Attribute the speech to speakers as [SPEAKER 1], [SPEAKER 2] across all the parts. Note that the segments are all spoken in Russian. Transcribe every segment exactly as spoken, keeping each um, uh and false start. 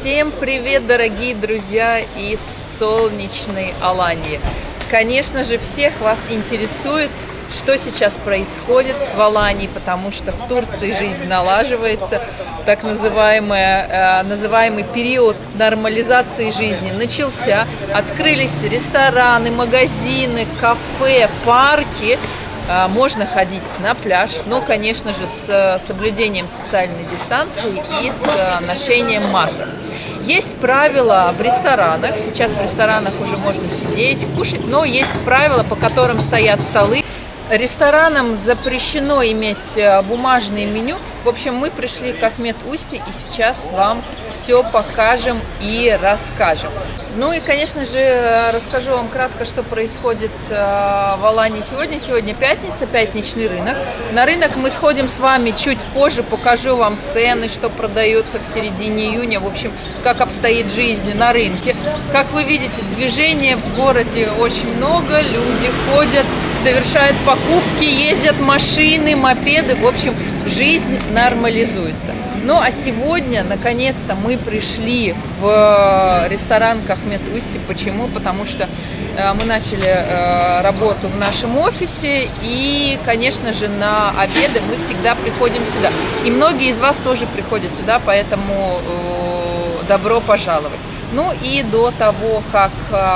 [SPEAKER 1] Всем привет, дорогие друзья из солнечной Алании. Конечно же, всех вас интересует, что сейчас происходит в Алании, потому что в Турции жизнь налаживается. Так называемый, называемый период нормализации жизни начался. Открылись рестораны, магазины, кафе, парки. Можно ходить на пляж, но, конечно же, с соблюдением социальной дистанции и с ношением масок. Есть правила в ресторанах. Сейчас в ресторанах уже можно сидеть, кушать, но есть правила, по которым стоят столы. Ресторанам запрещено иметь бумажное меню. В общем, мы пришли к Ахмед Усти и сейчас вам все покажем и расскажем. Ну и, конечно же, расскажу вам кратко, что происходит в Алании сегодня. Сегодня пятница, пятничный рынок. На рынок мы сходим с вами чуть позже, покажу вам цены, что продается в середине июня, в общем, как обстоит жизнь на рынке. Как вы видите, движения в городе очень много, люди ходят, совершают покупки, ездят машины, мопеды, в общем, жизнь нормализуется. Ну а сегодня, наконец-то, мы пришли в ресторан к Ахмед Усти. Почему? Потому что мы начали работу в нашем офисе и, конечно же, на обеды мы всегда приходим сюда. И многие из вас тоже приходят сюда, поэтому добро пожаловать. Ну и до того, как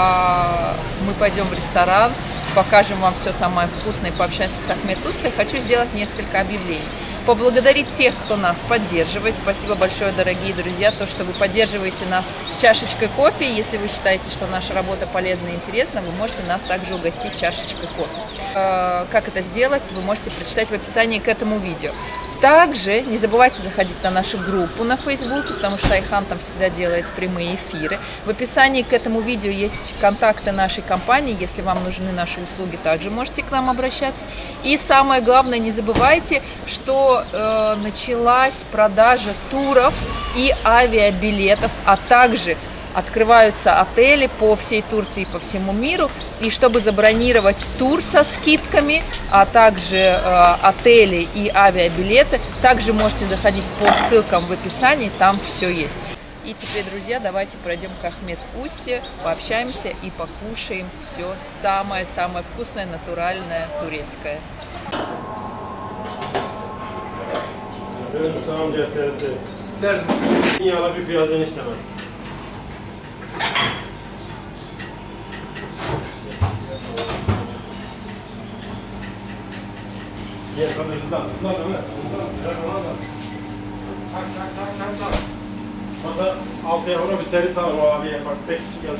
[SPEAKER 1] мы пойдем в ресторан, покажем вам все самое вкусное и пообщаемся с Ахмед Устой, хочу сделать несколько объявлений. Поблагодарить тех, кто нас поддерживает. Спасибо большое, дорогие друзья, то, что вы поддерживаете нас чашечкой кофе. Если вы считаете, что наша работа полезна и интересна, вы можете нас также угостить чашечкой кофе. Как это сделать, вы можете прочитать в описании к этому видео. Также не забывайте заходить на нашу группу на Фейсбуке, потому что Айхан там всегда делает прямые эфиры. В описании к этому видео есть контакты нашей компании. Если вам нужны наши услуги, также можете к нам обращаться. И самое главное, не забывайте, что э, началась продажа туров и авиабилетов, а также открываются отели по всей Турции и по всему миру. И чтобы забронировать тур со скидками, а также э, отели и авиабилеты, также можете заходить по ссылкам в описании, там все есть. И теперь, друзья, давайте пройдем к Ахмед Усти, пообщаемся и покушаем все самое-самое вкусное, натуральное, турецкое.
[SPEAKER 2] Gel hadi hızlan, hızlan Ömer. Hızlan, hızlan ona da. Tak tak tak tak tak. Masa altıya vura bir seri sağlam abiye bak. Tek kişi geldi.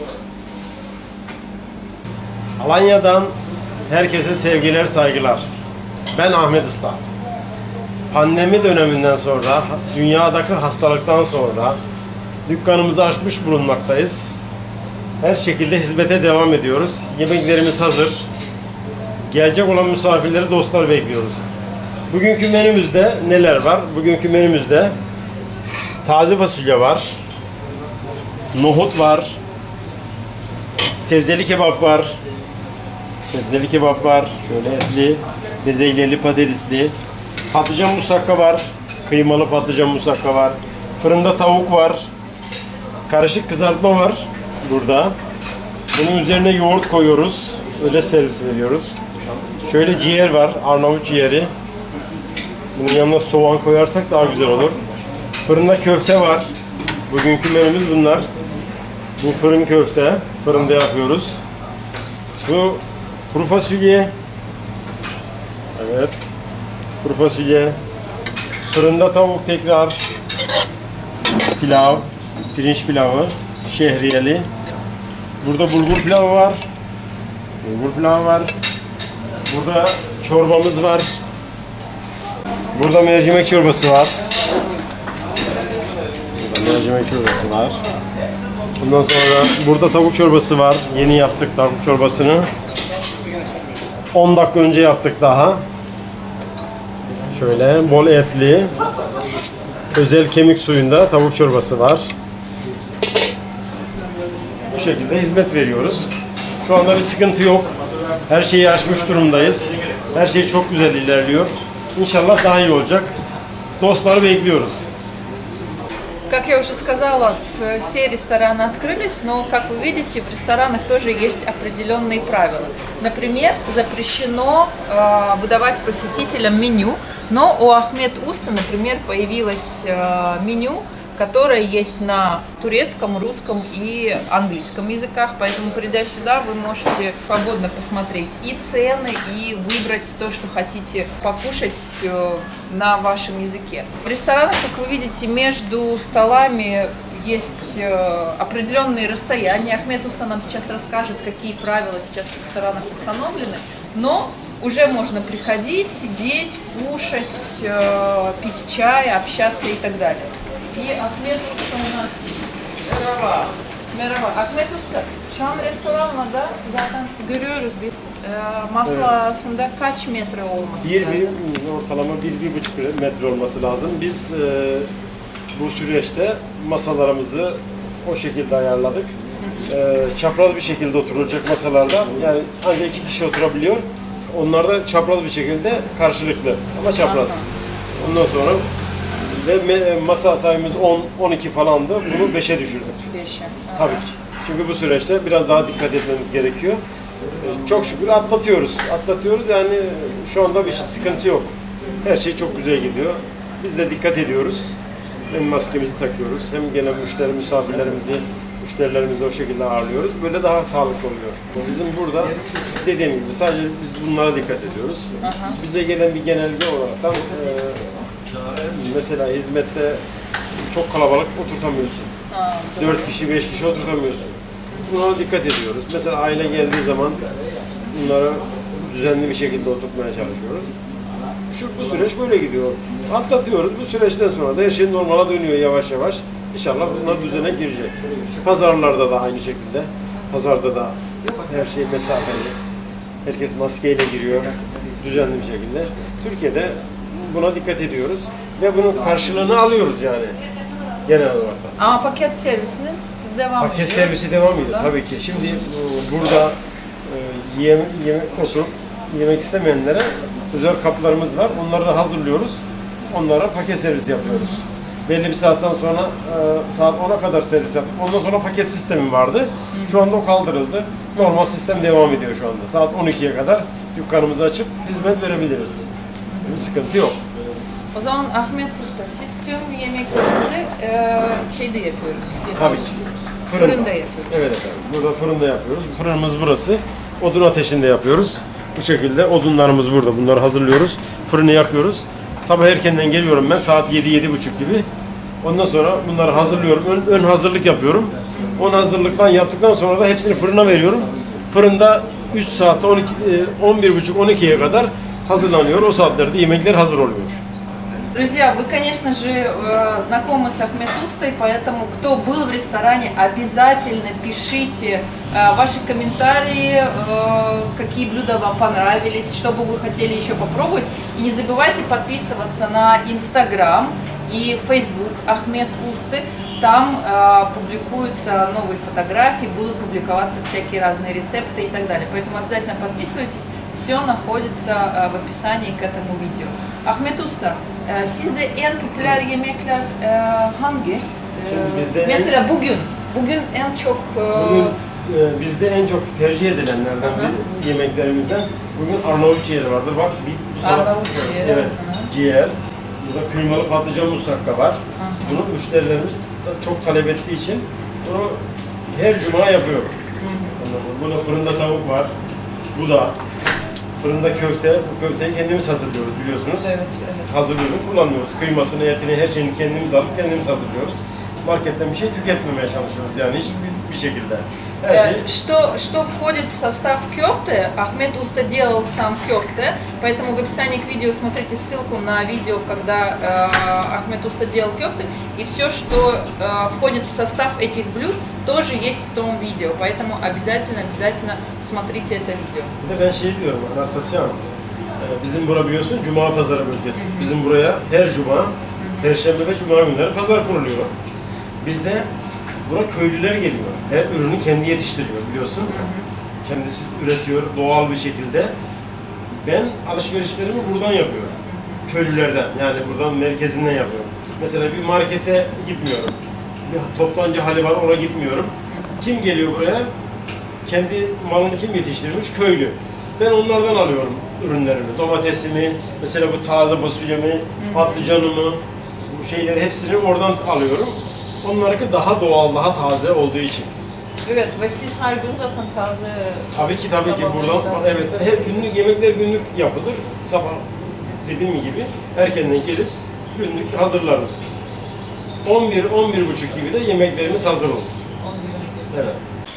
[SPEAKER 2] Alanya'dan herkese sevgiler, saygılar. Ben Ahmet Usta. Pandemi döneminden sonra, dünyadaki hastalıktan sonra dükkanımızı açmış bulunmaktayız. Her şekilde hizmete devam ediyoruz. Yemeklerimiz hazır. Gelecek olan misafirleri, dostlar bekliyoruz. Bugünkü menümüzde neler var? Bugünkü menümüzde taze fasulye var, nohut var, sebzeli kebap var, sebzeli kebap var, şöyle etli, bezeliyeli, patatesli, patlıcan musakka var, kıymalı patlıcan musakka var, fırında tavuk var, karışık kızartma var burada. Bunun üzerine yoğurt koyuyoruz, öyle servis veriyoruz. Şöyle ciğer var, Arnavut ciğeri. Bunun yanına soğan koyarsak daha güzel olur. Fırında köfte var. Bugünkü menümüz bunlar. Bu fırın köfte. Fırında yapıyoruz. Bu kuru fasulye. Evet. Kuru fasulye. Fırında tavuk tekrar. Pilav. Pirinç pilavı. Şehriyeli. Burada bulgur pilavı var. Bulgur pilavı var. Burada çorbamız var. Burada mercimek çorbası var. Burada mercimek çorbası var. Bundan sonra burada tavuk çorbası var. Yeni yaptık tavuk çorbasını. on dakika önce yaptık daha. Şöyle bol etli. Özel kemik suyunda tavuk çorbası var. Bu şekilde hizmet veriyoruz. Şu anda bir sıkıntı yok. Her şeyi aşmış durumdayız. Her şey çok güzel ilerliyor. İnşallah daha iyi olacak. Dostları bekliyoruz.
[SPEAKER 1] Как я уже сказала, все рестораны открылись, но, как вы видите, в ресторанах тоже есть определенные правила. Например, запрещено э, выдавать посетителям меню, но у Ахмед Уста, например, появилось э, меню, которое есть на турецком, русском и английском языках, поэтому, придя сюда, вы можете свободно посмотреть и цены, и выбрать то, что хотите покушать на вашем языке. В ресторанах, как вы видите, между столами есть определенные расстояния. Ахмед Уста нам сейчас расскажет, какие правила сейчас в ресторанах установлены, но уже можно приходить, сидеть, кушать, пить чай, общаться и так далее. И Ахмед Usta у нас. Merhaba. Merhaba. Ahmet Usta, şu an restoranlarda zaten görüyoruz biz e, masasında kaç metre olması
[SPEAKER 2] Bir,
[SPEAKER 1] lazım?
[SPEAKER 2] bir, ortalama bir, bir buçuk metre olması lazım. Biz e, bu süreçte masalarımızı o şekilde ayarladık. E, çapraz bir şekilde oturulacak masalarda, yani ancak iki kişi oturabiliyor. Onlar da çapraz bir şekilde karşılıklı ama çapraz. Ondan sonra ve masa sayımız on on iki falandı. Bunu beşe düşürdük.
[SPEAKER 1] beşe.
[SPEAKER 2] Tabii ki. Çünkü bu süreçte biraz daha dikkat etmemiz gerekiyor. Çok şükür atlatıyoruz. Atlatıyoruz yani şu anda bir şey, sıkıntı yok. Her şey çok güzel gidiyor. Biz de dikkat ediyoruz. Hem maskemizi takıyoruz, hem gelen müşteri, misafirlerimizi, müşterilerimizi o şekilde ağırlıyoruz. Böyle daha sağlıklı oluyor. Bizim burada dediğim gibi sadece biz bunlara dikkat ediyoruz. Aha. Bize gelen bir genelge olarak tam mesela hizmette çok kalabalık oturtamıyorsun. Dört kişi, beş kişi oturtamıyorsun. Buna dikkat ediyoruz. Mesela aile geldiği zaman bunları düzenli bir şekilde oturtmaya çalışıyoruz. Şu bu süreç böyle gidiyor. Atlatıyoruz. Bu süreçten sonra da her şey normala dönüyor yavaş yavaş. İnşallah bunlar düzene girecek. Pazarlarda da aynı şekilde. Pazarda da her şey mesafeli. Herkes maskeyle giriyor. Düzenli bir şekilde. Türkiye'de buna dikkat ediyoruz ve bunun karşılığını alıyoruz yani genel olarak.
[SPEAKER 1] Ama paket servisiniz devam ediyor.
[SPEAKER 2] Paket servisi devam ediyor burada. Tabii ki. Şimdi burada e, yeme, yeme, oturup yemek istemeyenlere özel kaplarımız var. Onları da hazırlıyoruz. Onlara paket servis yapıyoruz. Belli bir saatten sonra e, saat ona kadar servis yaptık. Ondan sonra paket sistemi vardı. Şu anda o kaldırıldı. Normal sistem devam ediyor şu anda. Saat on ikiye kadar dükkanımızı açıp hizmet verebiliriz. Bir sıkıntı yok.
[SPEAKER 1] O zaman Ahmet Usta, siz tüm yemeklerimizi e, şeyde yapıyoruz.
[SPEAKER 2] Tabii ki.
[SPEAKER 1] Fırın. Fırında yapıyoruz.
[SPEAKER 2] Evet efendim. Burada fırında yapıyoruz. Fırınımız burası. Odun ateşinde yapıyoruz. Bu şekilde odunlarımız burada. Bunları hazırlıyoruz. Fırını yakıyoruz. Sabah erkenden geliyorum ben. Saat yedi yedi buçuk gibi. Ondan sonra bunları hazırlıyorum. Ön, ön hazırlık yapıyorum. On hazırlıktan yaptıktan sonra da hepsini fırına veriyorum. Fırında üç saatte on iki, on bir buçuk on ikiye kadar hazırlanıyor. O saatlerde yemekler hazır oluyor.
[SPEAKER 1] Друзья, вы, конечно же, знакомы с Ахмед Устой, поэтому, кто был в ресторане, обязательно пишите ваши комментарии, какие блюда вам понравились, что бы вы хотели еще попробовать. И не забывайте подписываться на Инстаграм и Фейсбук Ахмед Усты. Там э, публикуются новые фотографии, будут публиковаться всякие разные рецепты и так далее. Поэтому обязательно подписывайтесь, все находится э, в описании к этому видео. Ahmet Usta, e, sizde en popüler yemekler e, hangi? E, mesela en, bugün, bugün en çok... E,
[SPEAKER 2] bugün e, bizde en çok tercih edilenlerden bir yemeklerimizden bugün Arnavut ciğeri vardır. Bak bir
[SPEAKER 1] Arnavut ciğeri.
[SPEAKER 2] Evet, ciğer. Burada kıymalı patlıcan musakka var. Hı. Bunu müşterilerimiz çok talep ettiği için bunu her cuma yapıyorum. Burada fırında tavuk var. Bu da fırında köfte. Bu köfteyi kendimiz hazırlıyoruz biliyorsunuz.
[SPEAKER 1] Evet, evet.
[SPEAKER 2] Hazırlıyoruz, kullanmıyoruz. Kıymasını, etini, her şeyini kendimiz alıp kendimiz hazırlıyoruz. Marketten bir şey tüketmemeye çalışıyoruz yani hiçbir bir şekilde. Her şey...
[SPEAKER 1] Что, что входит в состав кёфты? Ахмед Уста делал сам кёфте, поэтому в описании к видео смотрите ссылку на видео, когда э, Ахмед Уста делал кёфты, и все, что э, входит в состав этих блюд, тоже есть в том видео, поэтому обязательно, обязательно смотрите это видео.
[SPEAKER 2] Bir de ben şey diyorum Anastasia, bizim bura biliyorsun Cuma Pazarı bölgesi. Bizim buraya her Cuma, Perşembe ve Cuma günleri pazar kuruluyor. Bizde bura köylüler geliyor. Her ürünü kendi yetiştiriyor biliyorsun. Hı hı. Kendisi üretiyor doğal bir şekilde. Ben alışverişlerimi buradan yapıyorum. Köylülerden yani buradan merkezinden yapıyorum. Mesela bir markete gitmiyorum. bir toptancı hali var, oraya gitmiyorum. Kim geliyor buraya? Kendi malını kim yetiştirmiş? Köylü. Ben onlardan alıyorum ürünlerimi. Domatesimi, mesela bu taze fasulyemi, patlıcanımı, bu şeyleri hepsini oradan alıyorum. Onlarınki daha doğal, daha taze olduğu için.
[SPEAKER 1] Evet, ve siz her gün zaten taze...
[SPEAKER 2] Tabii ki tabii ki buradan, evet, hep günlük yemekler günlük yapılır. Sabah dediğim gibi erkenden gelip günlük hazırlarız. on bir on bir buçuk gibi de yemeklerimiz hazır olur. Evet.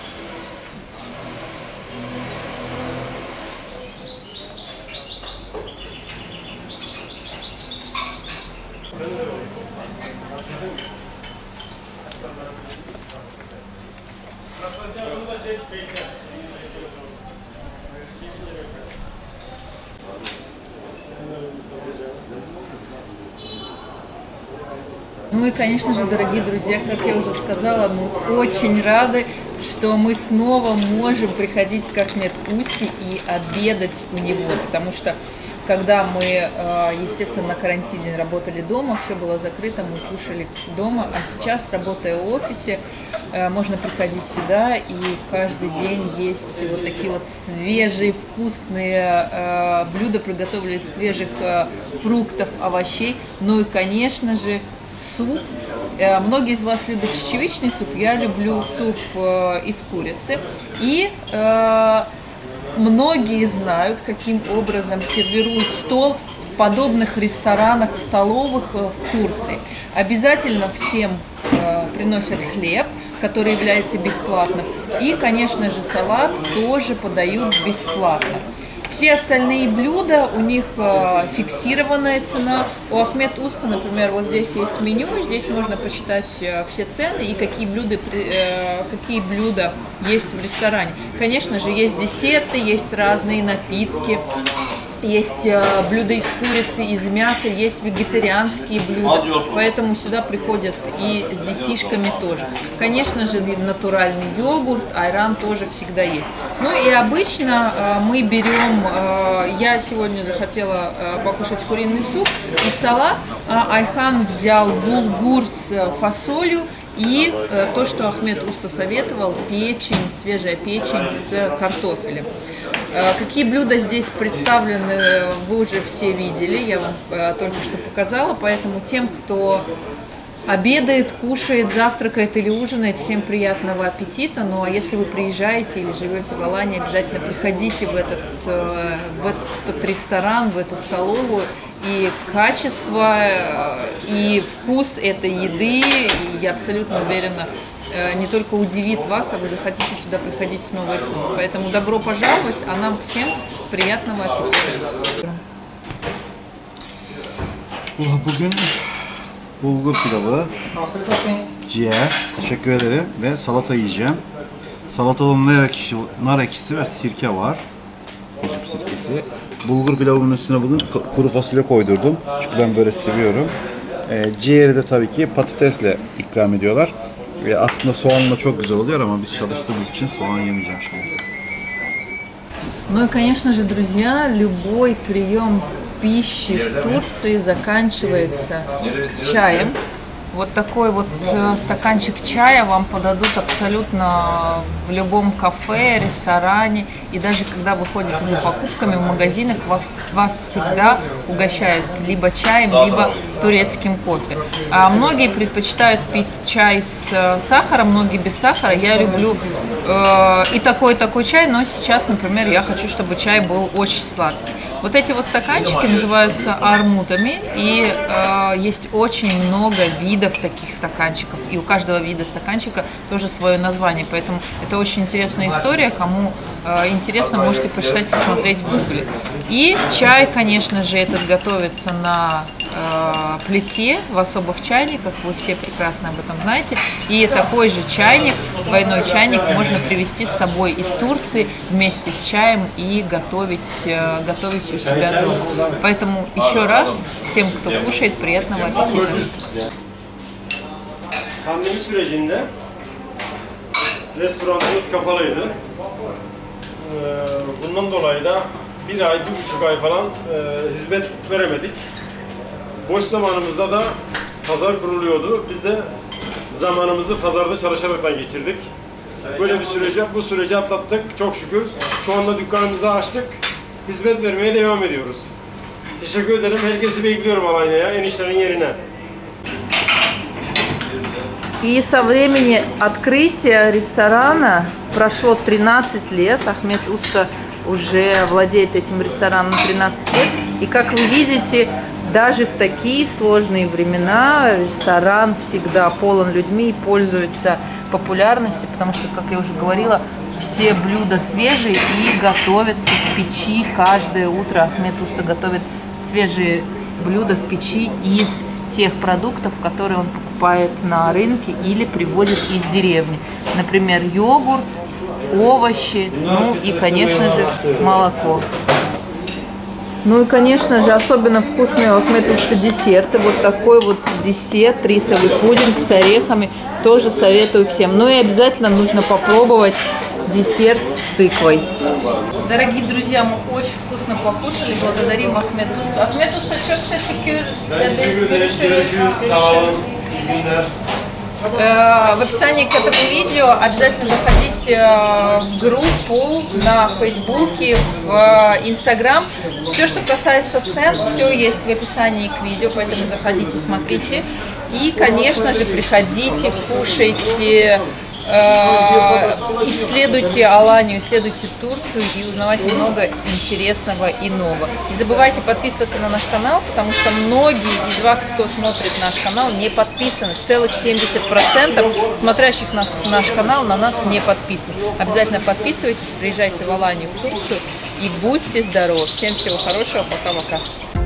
[SPEAKER 1] Ну и, конечно же, дорогие друзья, как я уже сказала, мы очень рады, что мы снова можем приходить к Ахмед Усти и обедать у него, потому что когда мы, естественно, на карантине работали дома, все было закрыто, мы кушали дома, а сейчас, работая в офисе, можно приходить сюда и каждый день есть вот такие вот свежие, вкусные блюда, приготовленные из свежих фруктов, овощей, ну и, конечно же, суп. Многие из вас любят чечевичный суп, я люблю суп из курицы. И э, многие знают, каким образом сервируют стол в подобных ресторанах, столовых в Турции. Обязательно всем э, приносят хлеб, который является бесплатным. И, конечно же, салат тоже подают бесплатно. Все остальные блюда, у них э, фиксированная цена. У Ахмед Уста, например, вот здесь есть меню, здесь можно посчитать э, все цены и какие блюда, э, какие блюда есть в ресторане. Конечно же, есть десерты, есть разные напитки. Есть э, блюда из курицы, из мяса, есть вегетарианские блюда, поэтому сюда приходят и с детишками тоже. Конечно же, натуральный йогурт, айран тоже всегда есть. Ну и обычно э, мы берем, э, я сегодня захотела э, покушать куриный суп и салат, а Айхан взял булгур с фасолью и э, то, что Ахмед Уста советовал, печень, свежая печень с картофелем. Какие блюда здесь представлены, вы уже все видели, я вам только что показала, поэтому тем, кто обедает, кушает, завтракает или ужинает, всем приятного аппетита. Ну а если вы приезжаете или живете в Алании, обязательно приходите в этот, в этот ресторан, в эту столовую. И качество, и вкус этой еды, и я абсолютно уверена, не только удивит вас, а вы захотите сюда приходить снова и снова. Поэтому добро пожаловать, а нам всем приятного аппетита.
[SPEAKER 3] Bugün bulgur pilavı, ciğer, teşekkür ederim ve salata yiyeceğim. Salatada nar ekşisi, nar ekşisi ve sirke var. Üzüm sirkesi. Bulgur pilavının üstüne bugün kuru fasulye koydurdum. Çünkü ben böyle seviyorum. E, ciğeri de tabii ki patatesle ikram ediyorlar. Ve aslında soğanla çok güzel oluyor ama biz çalıştığımız için soğan yemeyeceğim şimdi.
[SPEAKER 1] Ну и, конечно же, друзья, любой прием пищи в Турции заканчивается чаем. Вот такой вот стаканчик чая вам подадут абсолютно в любом кафе, ресторане. И даже когда вы ходите за покупками в магазинах, вас, вас всегда угощают либо чаем, либо турецким кофе. А многие предпочитают пить чай с сахаром, многие без сахара. Я люблю э, и такой, и такой чай, но сейчас, например, я хочу, чтобы чай был очень сладкий. Вот эти вот стаканчики называются армутами, и э, есть очень много видов таких стаканчиков, и у каждого вида стаканчика тоже свое название, поэтому это очень интересная история, кому э, интересно, можете почитать, посмотреть в гугле. И чай, конечно же, этот готовится на э, плите, в особых чайниках, вы все прекрасно об этом знаете, и такой же чайник, двойной чайник, можно привезти с собой из Турции вместе с чаем и готовить, э, готовить у себя дома. Поэтому еще раз всем, кто кушает, приятного аппетита.
[SPEAKER 2] Pandemi sürecinde restoranımız kapalıydı. Bundan dolayı da bir ay, bir buçuk ay falan hizmet veremedik. Boş zamanımızda da pazar kuruluyordu. Biz de zamanımızı pazarda çalışaraktan geçirdik. Böyle bir süreci, bu süreci atlattık çok şükür. Şu anda dükkanımızı açtık. Hizmet vermeye devam ediyoruz. Teşekkür ederim. Herkesi bekliyorum Alanya'ya, enişlerin yerine.
[SPEAKER 1] И со времени открытия ресторана прошло тринадцать лет. Ахмед Уста уже владеет этим рестораном тринадцать лет. И как вы видите, даже в такие сложные времена ресторан всегда полон людьми и пользуется популярностью, потому что, как я уже говорила, все блюда свежие и готовятся в печи каждое утро. Ахмед Уста готовит свежие блюда в печи из тех продуктов, которые он покупает на рынке или привозит из деревни. Например, йогурт, овощи, ну и, конечно же, молоко. Ну и, конечно же, особенно вкусные у Ахмед Уста десерты. Вот такой вот десерт, рисовый пудинг с орехами, тоже советую всем. Ну и обязательно нужно попробовать десерт с тыквой. Дорогие друзья, мы очень вкусно покушали. Благодарим Ахмед Усту. Ахмед Usta çok teşekkür ederiz. Görüşürüz. В описании к этому видео обязательно заходите в группу на Фейсбуке, в Инстаграм. Все, что касается цен, все есть в описании к видео, поэтому заходите, смотрите. И, конечно же, приходите, кушайте, исследуйте Аланию, исследуйте Турцию и узнавайте много интересного и нового. Не забывайте подписываться на наш канал, потому что многие из вас, кто смотрит наш канал, не подписаны. Целых семьдесят процентов смотрящих нас, наш канал на нас не подписаны. Обязательно подписывайтесь, приезжайте в Аланию, в Турцию и будьте здоровы. Всем всего хорошего, пока-пока.